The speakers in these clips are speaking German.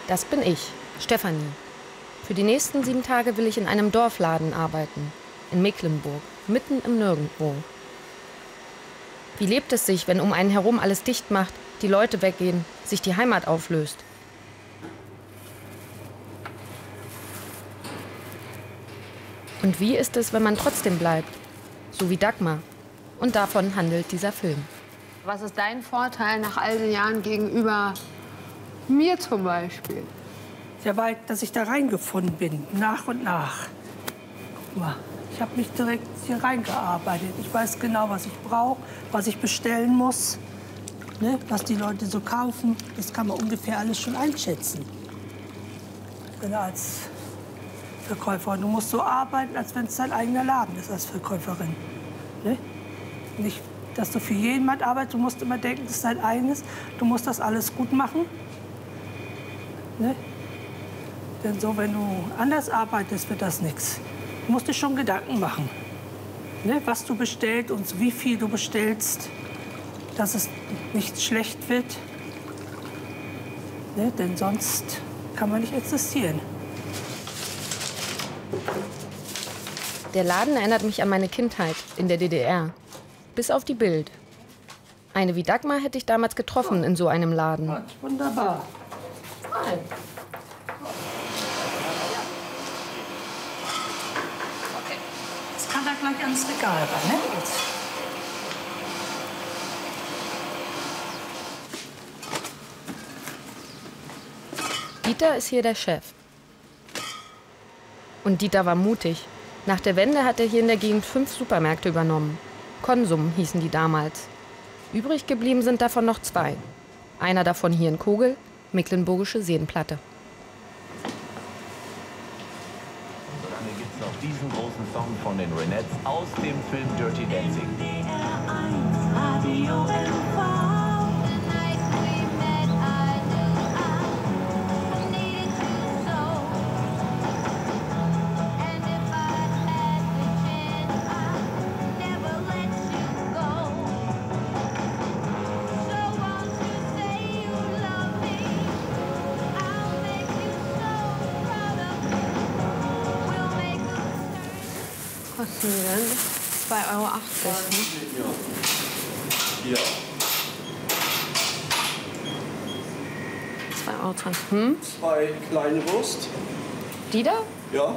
Das bin ich, Stefanie. Für die nächsten 7 Tage will ich in einem Dorfladen arbeiten. In Mecklenburg, mitten im Nirgendwo. Wie lebt es sich, wenn um einen herum alles dicht macht, die Leute weggehen, sich die Heimat auflöst? Und wie ist es, wenn man trotzdem bleibt? So wie Dagmar. Und davon handelt dieser Film. Was ist dein Vorteil nach all den Jahren gegenüber mir zum Beispiel? Ja, weil, dass ich da reingefunden bin, nach und nach. Guck mal, ich habe mich direkt hier reingearbeitet. Ich weiß genau, was ich brauche, was ich bestellen muss, ne? Was die Leute so kaufen. Das kann man ungefähr alles schon einschätzen. Genau, als Verkäufer. Du musst so arbeiten, als wenn es dein eigener Laden ist als Verkäuferin. Ne? Nicht, dass du für jemand arbeitest. Du musst immer denken, das ist dein eigenes. Du musst das alles gut machen. Ne? Denn so, wenn du anders arbeitest, wird das nichts. Du musst dir schon Gedanken machen, ne? Was du bestellst und wie viel du bestellst, dass es nicht schlecht wird. Ne? Denn sonst kann man nicht existieren. Der Laden erinnert mich an meine Kindheit in der DDR. Bis auf die Bild. Eine wie Dagmar hätte ich damals getroffen in so einem Laden. Wunderbar. Fein. Okay. Jetzt kann er gleich ans Regal ran, ne? Jetzt. Dieter ist hier der Chef. Und Dieter war mutig. Nach der Wende hat er hier in der Gegend 5 Supermärkte übernommen. Konsum hießen die damals. Übrig geblieben sind davon noch 2. Einer davon hier in Kogel, Mecklenburgische Seenplatte. Und solange gibt es noch diesen großen Song von den Ronettes aus dem Film Dirty Dancing. Was kosten die denn? 2,80 Euro, ne? Ja. 2,20 Euro. 2 kleine Wurst. Die da? Ja.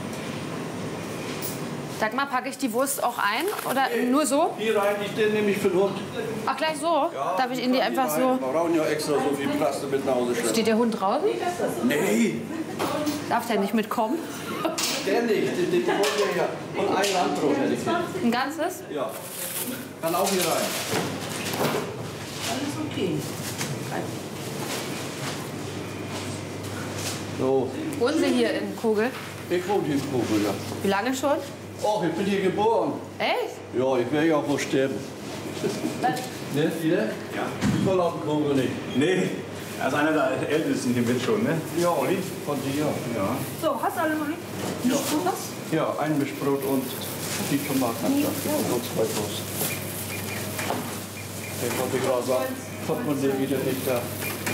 Sag mal, packe ich die Wurst auch ein? Oder nur so? Hier rein, den nehme ich für den Hund. Ach, gleich so? Ja, Darf ich Ihnen die einfach so... Wir brauchen ja extra so viel Plaste mit nach Hause schleppen. Steht der Hund draußen? Nee, Darf der nicht mitkommen? der nicht. Den wollen wir ja. Und ein Landbrot hätte ich hier. Ein ganzes? Ja. Kann auch hier rein. Alles okay. So, Wohnen Sie hier in Kogel? ich wohne hier in Kogel, ja. Wie lange schon? Och, ich bin hier geboren. Echt? Ja, ich werde ja auch wohl sterben. Ne, ihr? Ja. Ich will auf den Kogel nicht. Nee, er ist einer der Ältesten hier mit schon, ne? Ja, von dir. Ja. So, hast du alle noch nicht? Ja. Was? Ja, ein Mischbrot und die Tomaten. Und 2 Wurst. Ich wollte gerade sagen, kommt man dir wieder nicht da.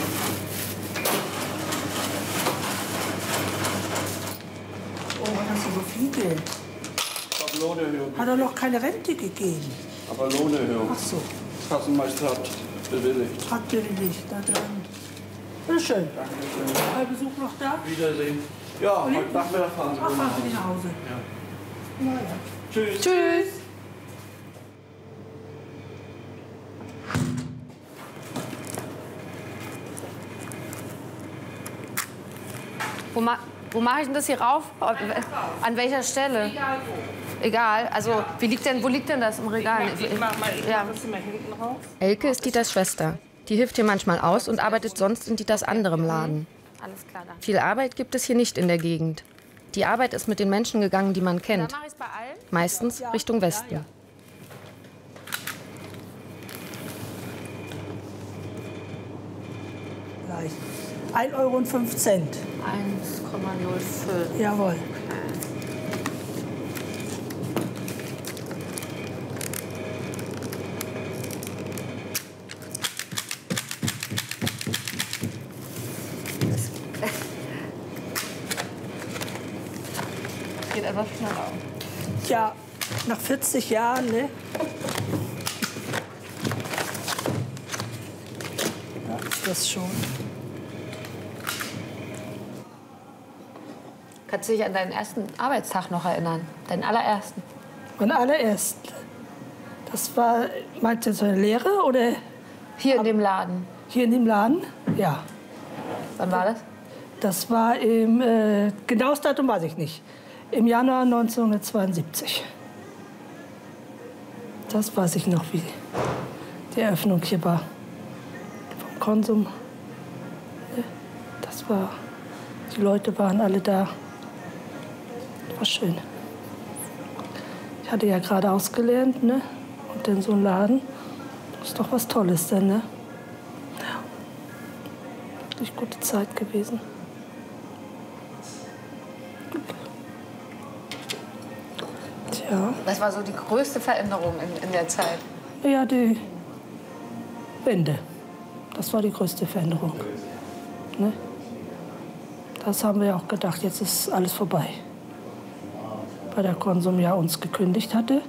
Oh, hast du so viel Geld? Ich habe Lohnerhöhung. Hat er noch keine Rente gegeben? Aber Lohnerhöhung. Ach so, Kassenmeister hat bewilligt. hat billig da dran. Na schön. Euer Besuch noch da? Wiedersehen. Ja, heute Nachmittag fahren Sie Ach, wohl fahren nach Sie nach Hause. Hause. Ja. Na ja. Tschüss. Tschüss. Wo mache ich denn das hier rauf? An welcher Stelle? Egal wo. Egal. Also, wo liegt denn das im Regal? Ich mach mal Ja. das Zimmer hinten raus. Elke ist Dieters Schwester. Die hilft hier manchmal aus und arbeitet sonst in Dieters anderem Laden. Alles klar, danke. Viel Arbeit gibt es hier nicht in der Gegend. Die Arbeit ist mit den Menschen gegangen, die man kennt. Dann mache ich es bei allen. Meistens Richtung Westen. Gleich. 1,05 Euro. 1,05. Jawohl. etwas schneller. Ja, nach 40 Jahren, ne? Ja, ist das schon. Kannst du dich an deinen ersten Arbeitstag noch erinnern? Deinen allerersten? Mein allerersten. Das war, meinst du, so eine Lehre oder Hier in dem Laden. hier in dem Laden? Ja. Wann war das? Das war im, genaues Datum weiß ich nicht, im Januar 1972. Das weiß ich noch, wie die Eröffnung hier war. Vom Konsum. Das war, die Leute waren alle da. War schön. Ich hatte ja gerade ausgelernt, ne? Und dann so ein Laden. Das ist doch was Tolles dann, ne? Ja. Wirklich gute Zeit gewesen. Tja. Was war so die größte Veränderung in der Zeit? Ja, die Wende. Das war die größte Veränderung. Ne? Das haben wir ja auch gedacht, jetzt ist alles vorbei. Weil der Konsum ja uns gekündigt hatte.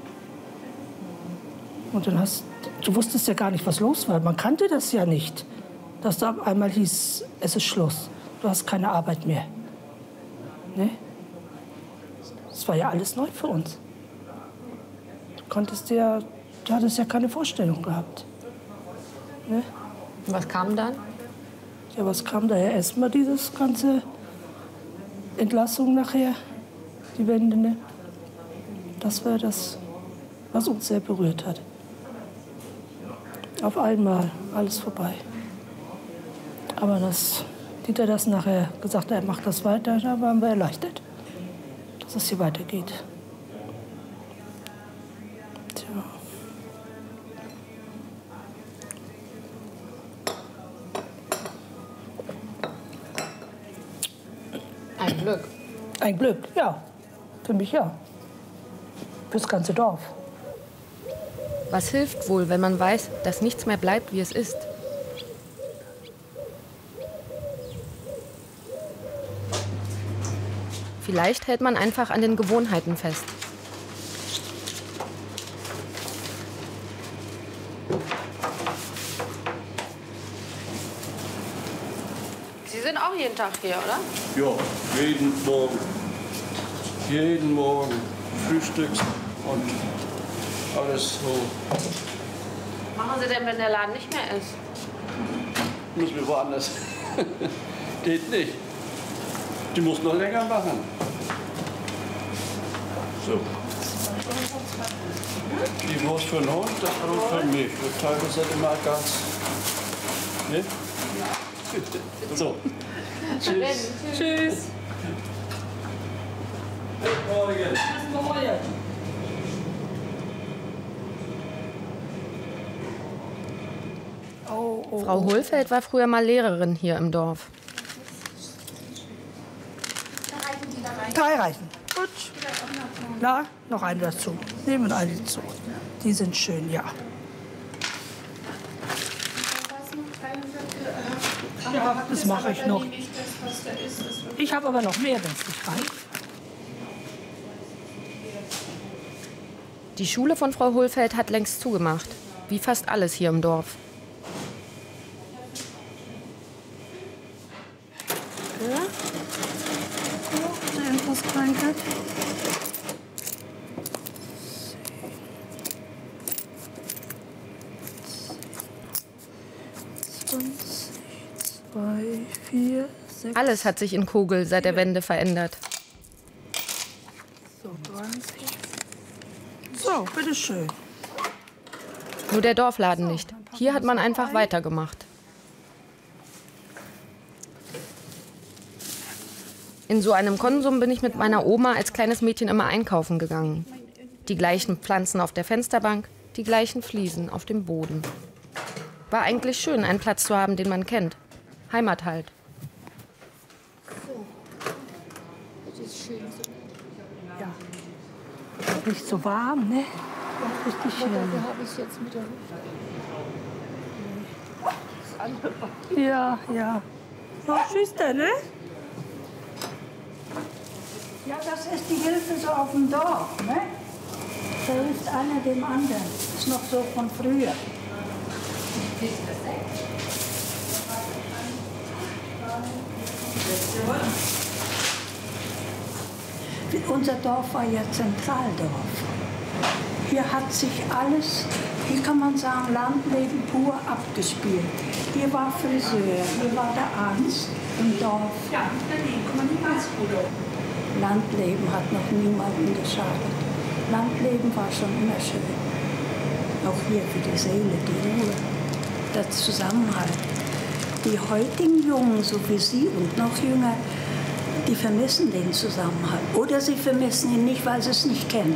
Und dann du wusstest ja gar nicht, was los war. Man kannte das ja nicht, dass da auf einmal hieß, es ist Schluss. Du hast keine Arbeit mehr. Ne? Das war ja alles neu für uns. Du hattest ja keine Vorstellung gehabt. Ne? Und was kam dann? Ja, was kam daher? Erstmal dieses ganze Entlassung nachher, die Wende, ne? Das war das, was uns sehr berührt hat. Auf einmal, alles vorbei. Aber dass Dieter das nachher gesagt hat, er macht das weiter, da waren wir erleichtert, dass es hier weitergeht. Tja. Ein Glück. Ein Glück, ja. Für mich ja. Fürs ganze Dorf. Was hilft wohl, wenn man weiß, dass nichts mehr bleibt, wie es ist? Vielleicht hält man einfach an den Gewohnheiten fest. Sie sind auch jeden Tag hier, oder? Ja, jeden Morgen. Jeden Morgen. Frühstücks und alles so. Was machen Sie denn, wenn der Laden nicht mehr ist? Müssen wir woanders. Geht nicht. Die muss noch länger machen. So. Die Wurst für den Hund, das Brot für mich. Die Teile sind immer ganz. Ne? So. Tschüss. Tschüss. Frau Hohlfeld war früher mal Lehrerin hier im Dorf. Drei reichen. Gut. Na, noch einen dazu. Nehmen einen dazu. Die sind schön, ja. Ja, das mache ich noch. Ich habe aber noch mehr, wenn es nicht reicht. Die Schule von Frau Hohlfeld hat längst zugemacht, wie fast alles hier im Dorf. Ja. So, irgendwas Kleingeld. 20, 2, 4, 6. Alles hat sich in Kogel seit der Wende verändert. So, 30. So, bitteschön. Nur der Dorfladen nicht. Hier hat man einfach weitergemacht. In so einem Konsum bin ich mit meiner Oma als kleines Mädchen immer einkaufen gegangen. Die gleichen Pflanzen auf der Fensterbank, die gleichen Fliesen auf dem Boden. War eigentlich schön, einen Platz zu haben, den man kennt. Heimat halt. Ja. Nicht so warm, ne? Richtig schön. habe ich jetzt mit der Ja, ja. So, tschüss dann, ne? Ja, das ist die Hilfe so auf dem Dorf, ne? Da hilft einer dem anderen. Das ist noch so von früher. Unser Dorf war ja Zentraldorf. Hier hat sich alles, hier kann man sagen, Landleben pur abgespielt. Hier war Friseur, hier war der Arzt im Dorf. Ja, Landleben hat noch niemandem geschadet. Landleben war schon immer schön. Auch hier für die Seele, die Ruhe, der Zusammenhalt. Die heutigen Jungen, so wie Sie und noch jünger, die vermissen den Zusammenhalt. Oder sie vermissen ihn nicht, weil sie es nicht kennen.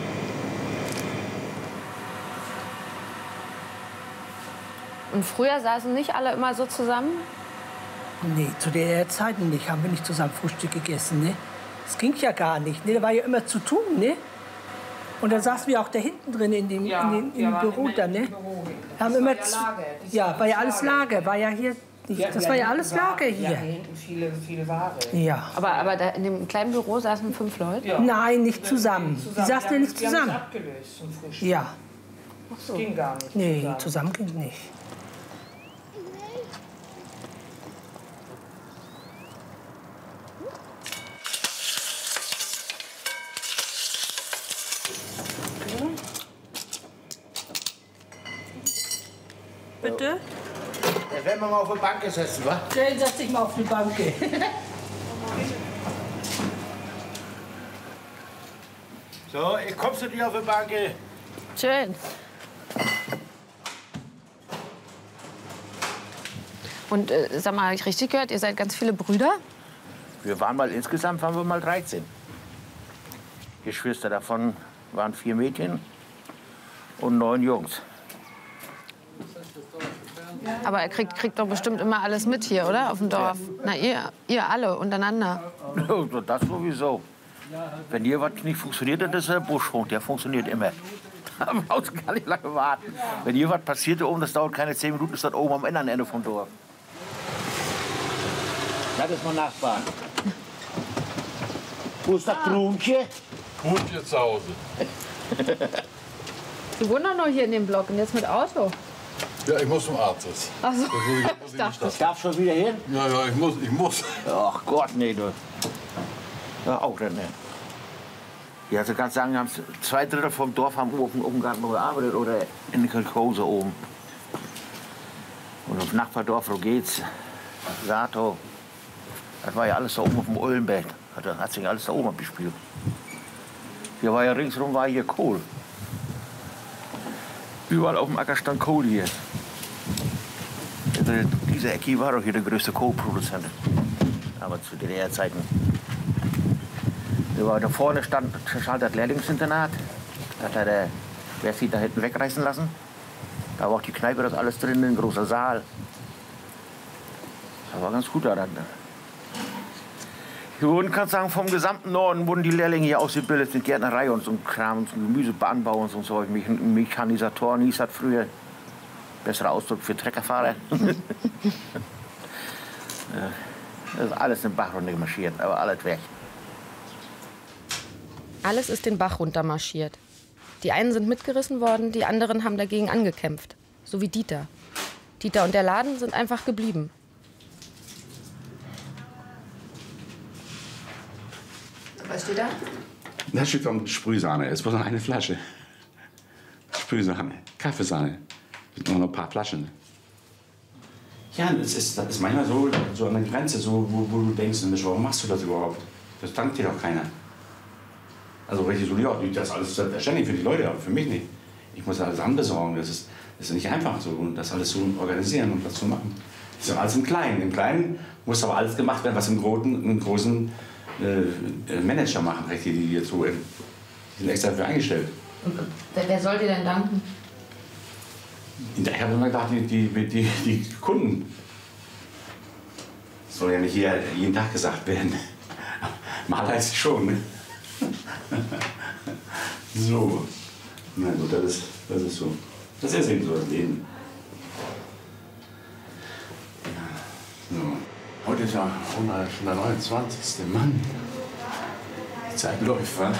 Und früher saßen nicht alle immer so zusammen? Nee, zu der Zeit nicht. Haben wir nicht zusammen Frühstück gegessen, ne? Das ging ja gar nicht, ne? Da war ja immer zu tun, ne? Und da saßen wir auch da hinten drin in dem Büro da, ne? Haben immer ja, war ja alles Lager, war ja hier. Das war ja alles Lager hier. Ja, hier hinten viele Ware. Ja. Aber da in dem kleinen Büro saßen 5 Leute? Ja. Nein, nicht zusammen. Die saßen ja nicht zusammen. Die haben das abgelöst zum Frühstück. Ja. Ach so. Das ging gar nicht. Nee, zusammen ging nicht. Bitte? Da werden wir mal auf die Bank gesessen, wa? Jane, setz dich mal auf die Bank. So, ich komm zu dir auf die Bank. Schön. Und sag mal, habe ich richtig gehört, ihr seid ganz viele Brüder? Wir waren insgesamt waren wir mal 13 Geschwister. Davon waren 4 Mädchen und 9 Jungs. Aber er kriegt doch bestimmt immer alles mit hier, oder? Auf dem Dorf. Na, ihr alle untereinander. Das sowieso. Wenn hier was nicht funktioniert, dann ist der Buschfunk. Der funktioniert immer. Da brauchst du gar nicht lange warten. Wenn hier was passiert oben, das dauert keine 10 Minuten, ist das oben am anderen Ende vom Dorf. Das ist mein Nachbar. Wo ist das Brunchen? Brunchen zu Hause. Sie wohnen doch nur hier in dem Block und jetzt mit Auto. Ja, ich muss zum Arzt. Ach so. Ich dachte. Ich darf schon wieder hin? Ja, ich muss. Ach Gott, nee, du. Ja, auch nicht, ne. Ja, also kannst sagen, haben 2/3 vom Dorf haben oben auf dem Garten noch gearbeitet oder in der Kolchose oben. Und auf Nachbardorf, wo geht's? Sato. Das war ja alles da oben auf dem Ullenberg. Hat sich alles da oben abgespielt. Hier war ja ringsherum war hier Kohl. Überall auf dem Acker stand Kohl hier. Diese Ecke war doch hier der größte Kohlproduzent. Aber zu DDR-Zeiten. Da vorne stand das Lehrlingsinternat. Das hat der Wessi da hinten wegreißen lassen. Da war auch die Kneipe, das alles drin, ein großer Saal. Das war ganz gut da dann. Hier wurden, kannst sagen, vom gesamten Norden wurden die Lehrlinge hier ausgebildet in Gärtnerei und so ein Kram, und Gemüseanbau und so ein Zeug. Mechanisatoren hieß das früher. Besserer Ausdruck für Treckerfahrer. Das ist alles den Bach runtermarschiert, aber alles weg. Alles ist den Bach runtermarschiert. Die einen sind mitgerissen worden, die anderen haben dagegen angekämpft. So wie Dieter. Dieter und der Laden sind einfach geblieben. Was steht da? Da steht dann Sprühsahne. Es war noch eine Flasche. Sprühsahne, Kaffeesahne. Mit nur noch ein paar Flaschen. Ja, das ist manchmal so an der Grenze, so, wo du denkst, warum machst du das überhaupt? Das dankt dir doch keiner. Also richtig so, ja, das ist alles selbstverständlich für die Leute, aber für mich nicht. Ich muss alles anbesorgen. Das ist nicht einfach, so, das alles zu organisieren und das zu machen. Das ist ja alles im Kleinen. Im Kleinen muss aber alles gemacht werden, was im großen Manager machen, richtig, die jetzt so die sind extra dafür eingestellt. Und wer soll dir denn danken? Ich habe immer gedacht, die Kunden. Das soll ja nicht jeden Tag gesagt werden. Mal heißt es schon. Ne? So. Na gut, das ist so. Das ist eben so das Leben. Ja. So. Heute ist ja schon der 29. Mann. Die Zeit läuft, wa?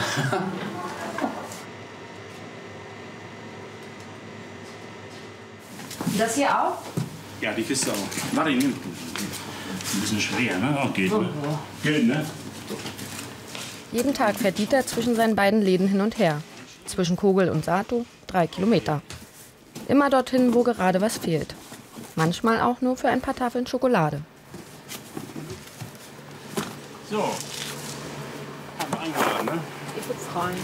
Das hier auch? Ja, die Kiste auch. Warte, nimm. Ein bisschen schwer, ne? Oh, geht, ne? Geht, ne? Jeden Tag fährt Dieter zwischen seinen beiden Läden hin und her. Zwischen Kogel und Sato 3 Kilometer. Immer dorthin, wo gerade was fehlt. Manchmal auch nur für ein paar Tafeln Schokolade. So. Haben wir eingeladen, ne? Ich bin frei.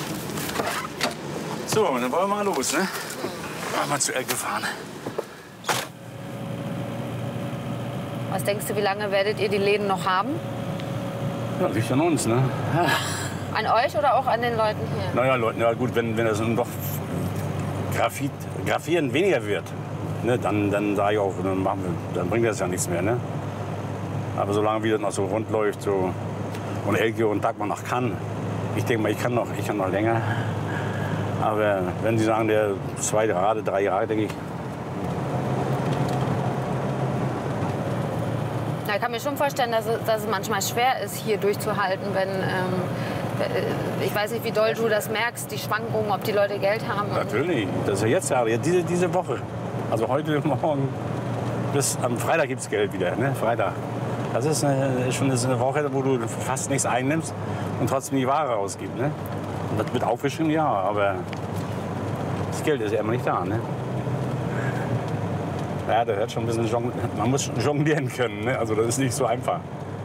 So, dann wollen wir mal los, ne? Mal zu Elke fahren. Was denkst du, wie lange werdet ihr die Läden noch haben? Ja, liegt an uns, ne? Ja. An euch oder auch an den Leuten hier? Naja, Leute, ja gut, wenn das nun doch Grafieren weniger wird, ne, dann sage ich auch, dann bringt das ja nichts mehr, ne? Aber solange wie das noch so rund läuft, so, und Elke und Dagmar noch kann, ich denke mal, ich kann noch länger. Aber wenn Sie sagen, der 2 Jahre, 3 Jahre, denke ich. Na, ich kann mir schon vorstellen, dass es manchmal schwer ist, hier durchzuhalten, wenn, ich weiß nicht, wie doll du das merkst, die Schwankungen, ob die Leute Geld haben. Natürlich, das ist ja jetzt gerade, diese Woche. Also heute, morgen, bis am Freitag gibt es Geld wieder, ne? Freitag. Das ist schon eine Woche, wo du fast nichts einnimmst und trotzdem die Ware rausgibst, ne? Und das wird aufgeschrieben, ja, aber das Geld ist ja immer nicht da, ne? Ja, da hört schon ein bisschen man muss jonglieren können, ne? Also das ist nicht so einfach.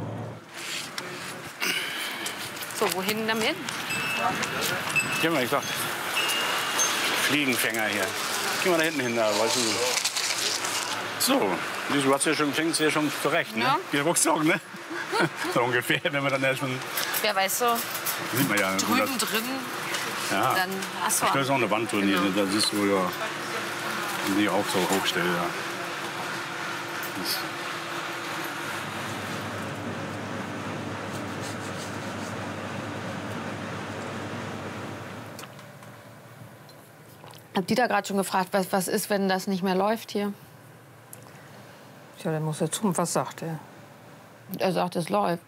So, wohin damit? Geh mal, ich sag, Fliegenfänger hier. Geh mal da hinten hin, da, weißt du. So, du hast ja schon, fängst ja schon zurecht, ne? Ja. Wie Rucksack, ne? So ungefähr, wenn man dann ja schon... Ja, weißt du, Sieht man ja. drüben drin, Ja. dann hast du... Da ist auch eine Wand drin, Genau. hier, das ist so, ja, die auch so hochstelle, ja. Das Hab Dieter gerade schon gefragt, was ist, wenn das nicht mehr läuft hier? Tja, der muss jetzt tun. Was sagt er? Er sagt, es läuft.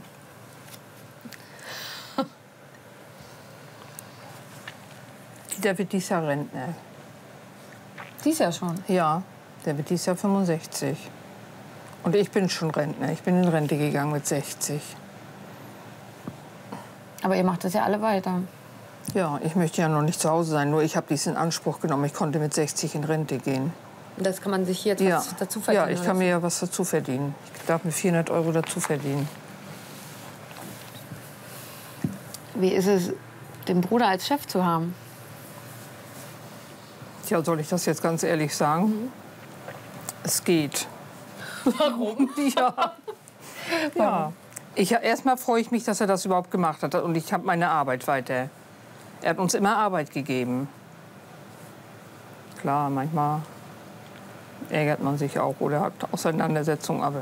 Der wird dieses Jahr Rentner. Dies Jahr schon? Ja, der wird dieses Jahr 65. Und ich bin schon Rentner. Ich bin in Rente gegangen mit 60. Aber ihr macht das ja alle weiter. Ja, ich möchte ja noch nicht zu Hause sein. Nur ich habe dies in Anspruch genommen. Ich konnte mit 60 in Rente gehen. Und das kann man sich hier Ja, was dazu verdienen? ja, ich kann mir ja was dazu verdienen. Ich darf mir 400 € dazu verdienen. Wie ist es, den Bruder als Chef zu haben? Tja, soll ich das jetzt ganz ehrlich sagen? Es geht. Warum? Ja. Ja. Erstmal freue ich mich, dass er das überhaupt gemacht hat. Und ich habe meine Arbeit weiter. Er hat uns immer Arbeit gegeben. Klar, manchmal ärgert man sich auch oder hat Auseinandersetzungen, aber...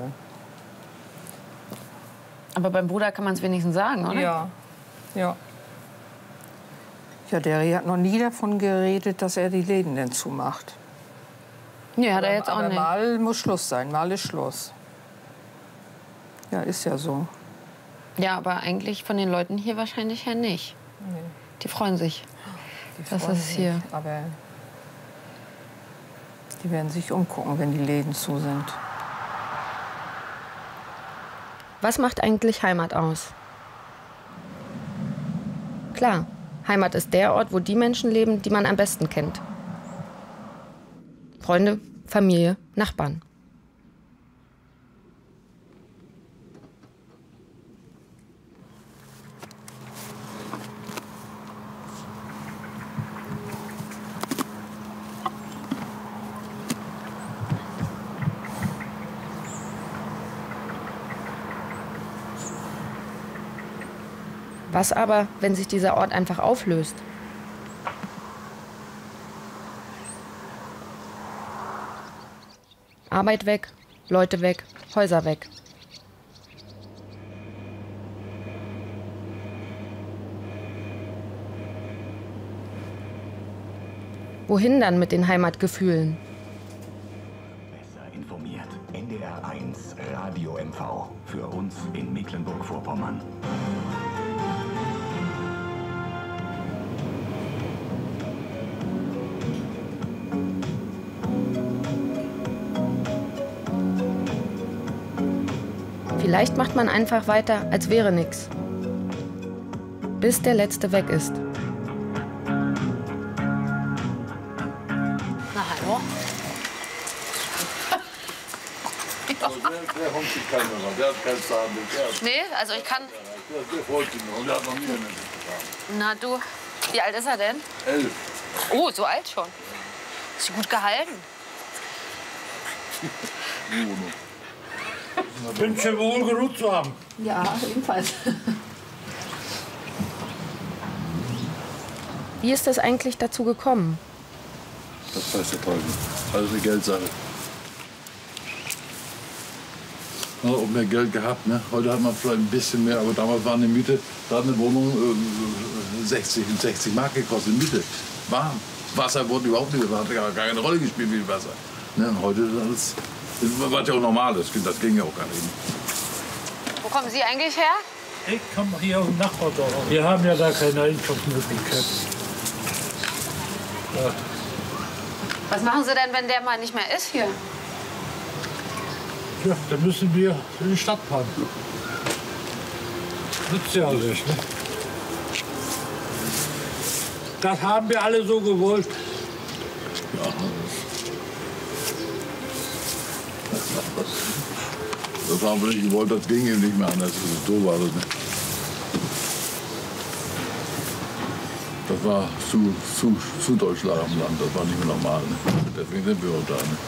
Aber beim Bruder kann man es wenigstens sagen, oder? Ja, ja. Ja, der hat noch nie davon geredet, dass er die Läden denn zumacht. Nee, hat er jetzt auch aber nicht. Mal muss Schluss sein, mal ist Schluss. Ja, ist ja so. Ja, aber eigentlich von den Leuten hier wahrscheinlich her nicht. Nee. Die freuen sich. Das freuen ist sich, hier. Aber die werden sich umgucken, wenn die Läden zu sind. Was macht eigentlich Heimat aus? Klar, Heimat ist der Ort, wo die Menschen leben, die man am besten kennt. Freunde, Familie, Nachbarn. Was aber, wenn sich dieser Ort einfach auflöst? Arbeit weg, Leute weg, Häuser weg. Wohin dann mit den Heimatgefühlen? Besser informiert. NDR 1 Radio MV. Für uns in Mecklenburg-Vorpommern. Vielleicht macht man einfach weiter, als wäre nichts. Bis der Letzte weg ist. Na, hallo? Der Hund sieht keinen mehr, der hat keinen Zahn. Nee, also ich kann... Der folgt ihm noch und der hat noch nie einen getan. Na du, wie alt ist er denn? 11. Oh, so alt schon. Ist gut gehalten. Ich wünsche wohl genug zu haben. Ja, jedenfalls. Wie ist es eigentlich dazu gekommen? Das weiß der Teufel. Alles eine Geldsache. Ja, auch mehr Geld gehabt. Ne? Heute hat man vielleicht ein bisschen mehr, aber damals war eine Miete, da hat eine Wohnung 60 Mark gekostet, Miete. Warm. Wasser wurde überhaupt nicht, das hat gar keine Rolle gespielt wie Wasser. Ne? Und heute ist alles, was ja auch normal ist, das ging ja auch gar nicht. Wo kommen Sie eigentlich her? Ich komme hier aus dem Nachbardorf. Wir haben ja da keine Einkaufsmöglichkeit. Ja. Was machen Sie denn, wenn der mal nicht mehr ist hier? Ja, dann müssen wir in die Stadt fahren. Nützt ja alles, ne? Das haben wir alle so gewollt. Ja. Das haben wir nicht gewollt, das ging eben nicht mehr anders. So war das nicht. Das war zu Deutschland am Land, das war nicht mehr normal. Ne? Deswegen sind wir auch da. Ne?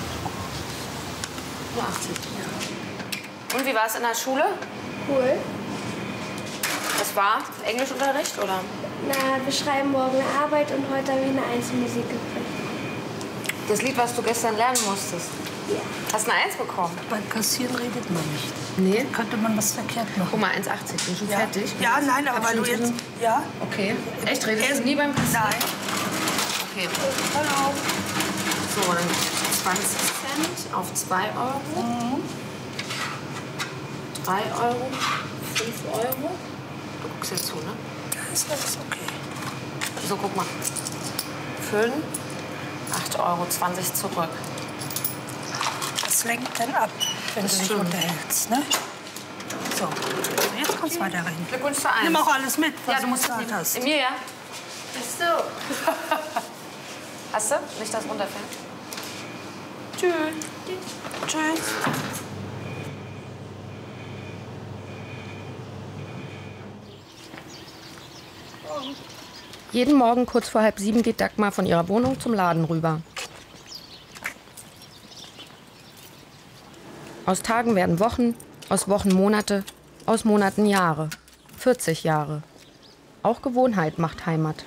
Und wie war es in der Schule? Cool. Das war Englischunterricht, oder? Na, wir schreiben morgen eine Arbeit und heute haben wir eine Einzelmusik gekriegt. Das Lied, was du gestern lernen musstest? Ja. Hast du eine 1 bekommen? Beim Kassieren redet man nicht. Nee. Könnte man was verkehrt machen. Guck mal, 1,80. Bin schon fertig? Ja, nein, aber weil du jetzt... Ja? Okay. Echt? Redest du nie beim Kassieren? Nein. Okay. Hallo. So, dann 20 Cent auf 2 Euro. 3 Euro. 5 Euro. Du guckst jetzt zu, ne? Das ist okay. So, guck mal. 5, 8 Euro, 20 zurück. Das lenkt dann ab, wenn du dich unterhältst, ne? So, jetzt kannst du weiterreden. Glückwunsch zur 1. Nimm auch alles mit, was ja, du musst du gesagt hast. In mir, ja? Bist du? Hast du? Nicht, dass runterfällt. Tschüss. Tschüss. Jeden Morgen kurz vor 6:30 geht Dagmar von ihrer Wohnung zum Laden rüber. Aus Tagen werden Wochen, aus Wochen Monate, aus Monaten Jahre. 40 Jahre. Auch Gewohnheit macht Heimat.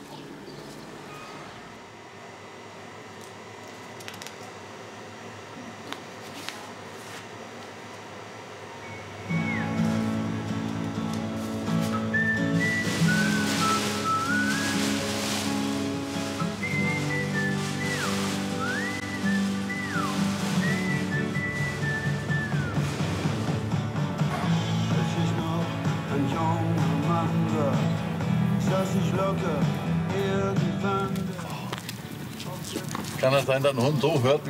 Kann das sein, dass ein Hund so hört wie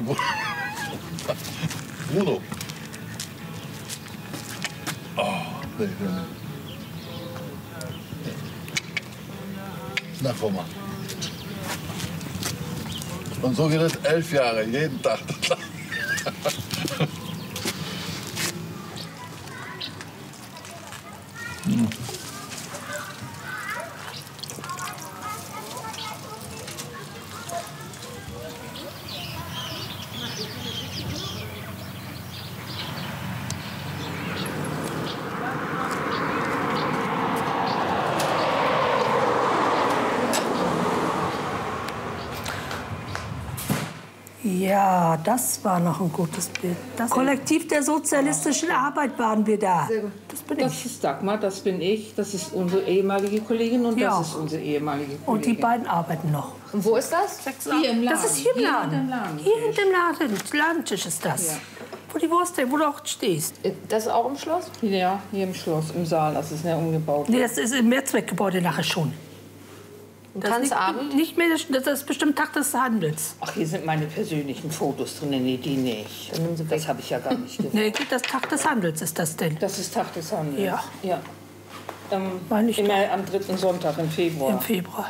Bruno? Oh, nee, nee. Na, komm mal. Und so geht es 11 Jahre, jeden Tag. Ja, das war noch ein gutes Bild. Das Kollektiv der sozialistischen Arbeit waren wir da. Sehr gut. Das bin Das ich. ist Dagmar, das bin ich, das ist unsere ehemalige Kollegin und Ja. das ist unsere ehemalige Kollegin. Und die beiden arbeiten noch. Und wo ist das? Hier im Laden. Das ist hier im Laden. Hier im Laden. Hier hinter dem Laden. Ladentisch ist das. Ja. Wo die Wurst, wo du auch stehst. Das ist auch im Schloss? Ja, hier im Schloss, im Saal, das ist ja umgebaut. Nee, das ist im Mehrzweckgebäude nachher schon. Tanzabend? Nicht mehr, das ist bestimmt Tag des Handels. Ach, hier sind meine persönlichen Fotos drin. Nee, die nicht. Dann nehmen Sie weg. Das habe ich ja gar nicht gesehen. Nee, das Tag des Handels ist das denn? Das ist Tag des Handels? Ja. Ja. Ich Immer am 3. Sonntag im Februar. Im Februar.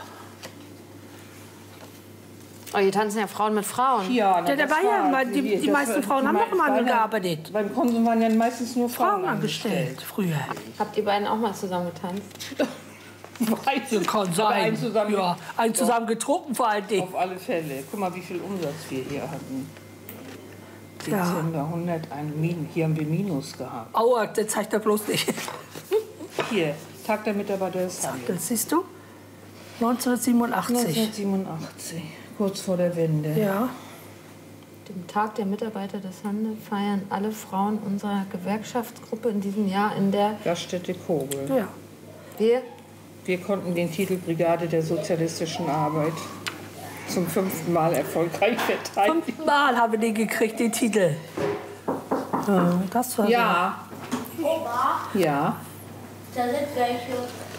Oh, hier tanzen ja Frauen mit Frauen. Ja, Ja, da war ja, die meisten Frauen haben auch im Handel gearbeitet. Beim Konsum waren ja meistens nur Frauen angestellt, früher. Habt ihr beiden auch mal zusammen getanzt? Kann sein. Ja, einen zusammen getrunken vor allen Dingen. Auf alle Fälle. Guck mal, wie viel Umsatz wir hier hatten. Ja. Dezember 101 hier haben wir Minus gehabt. Aua, das zeigt er bloß nicht. Hier, Tag der Mitarbeiter des Handels. Das siehst du? 1987. 1987, kurz vor der Wende. Ja. Den Tag der Mitarbeiter des Handels feiern alle Frauen unserer Gewerkschaftsgruppe in diesem Jahr in der Gaststätte Kobel. Ja. Wir konnten den Titel Brigade der sozialistischen Arbeit zum 5. Mal erfolgreich verteidigen. 5. Mal haben wir den gekriegt, den Titel. Das war ja. Opa, Ja. da sind welche.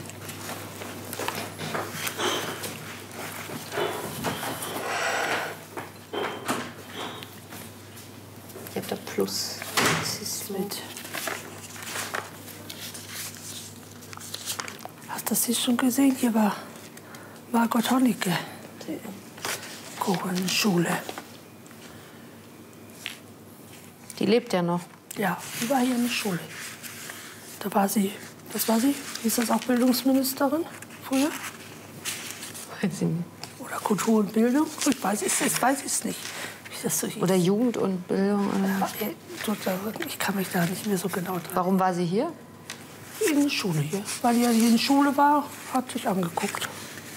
Ich hab da Plus. Das ist mit. Hast du das hier schon gesehen? Hier war Margot Honecker. Die Schule. Die lebt ja noch. Ja, die war hier in der Schule. Da war sie, das war sie, hieß das auch Bildungsministerin früher? Weiß ich nicht. Oder Kultur und Bildung? Ich weiß es nicht. Wie das so hieß. Oder Jugend und Bildung. Oder? Ich kann mich da nicht mehr so genau dran. Warum war sie hier? In der Schule hier. Weil die ja hier in der Schule war, hat sich angeguckt.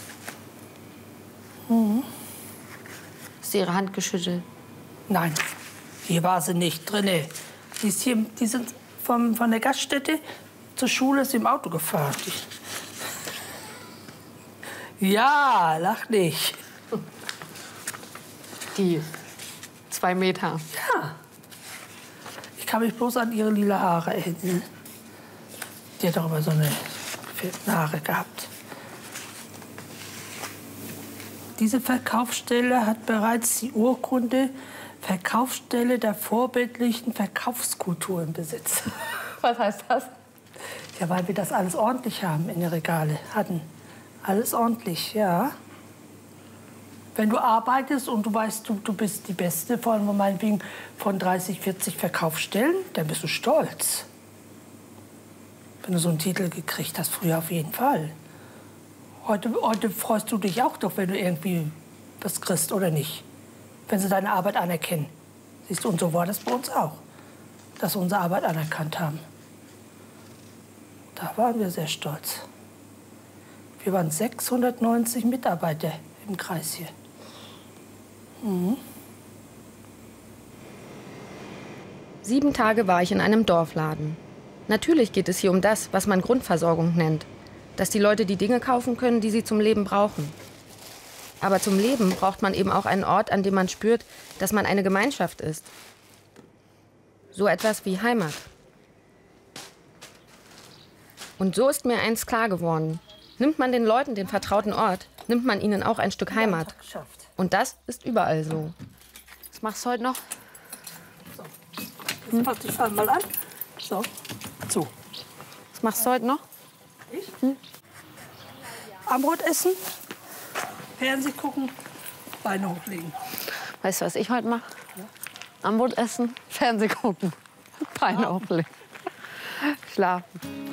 Mhm. Hast du ihre Hand geschüttelt? Nein, hier war sie nicht drin. Die sind von der Gaststätte zur Schule ist sie im Auto gefahren. Ja, lach nicht. Die 2 Meter. Ja. Ich kann mich bloß an ihre lila Haare erinnern. Die hat auch immer so eine gefärbten Haare gehabt. Diese Verkaufsstelle hat bereits die Urkunde Verkaufsstelle der vorbildlichen Verkaufskultur im Besitz. Was heißt das? Ja, weil wir das alles ordentlich haben in den Regale hatten. Alles ordentlich, ja. Wenn du arbeitest und du weißt, du bist die Beste von meinetwegen von 30, 40 Verkaufsstellen, dann bist du stolz. Wenn du so einen Titel gekriegt hast, früher auf jeden Fall. Heute freust du dich auch doch, wenn du irgendwie was kriegst, oder nicht? Wenn sie deine Arbeit anerkennen. Siehst du, und so war das bei uns auch. Dass wir unsere Arbeit anerkannt haben. Da waren wir sehr stolz. Wir waren 690 Mitarbeiter im Kreis hier. Mhm. 7 Tage war ich in einem Dorfladen. Natürlich geht es hier um das, was man Grundversorgung nennt. Dass die Leute die Dinge kaufen können, die sie zum Leben brauchen. Aber zum Leben braucht man eben auch einen Ort, an dem man spürt, dass man eine Gemeinschaft ist. So etwas wie Heimat. Und so ist mir eins klar geworden. Nimmt man den Leuten den vertrauten Ort, nimmt man ihnen auch ein Stück Heimat. Und das ist überall so. Was machst du heute noch? Ich fange mal an. So. Was machst du heute noch? Ich? Abendbrot essen, Fernsehen gucken, Beine hochlegen. Weißt du, was ich heute mache? Abendbrot essen, Fernsehen gucken, Beine hochlegen, schlafen.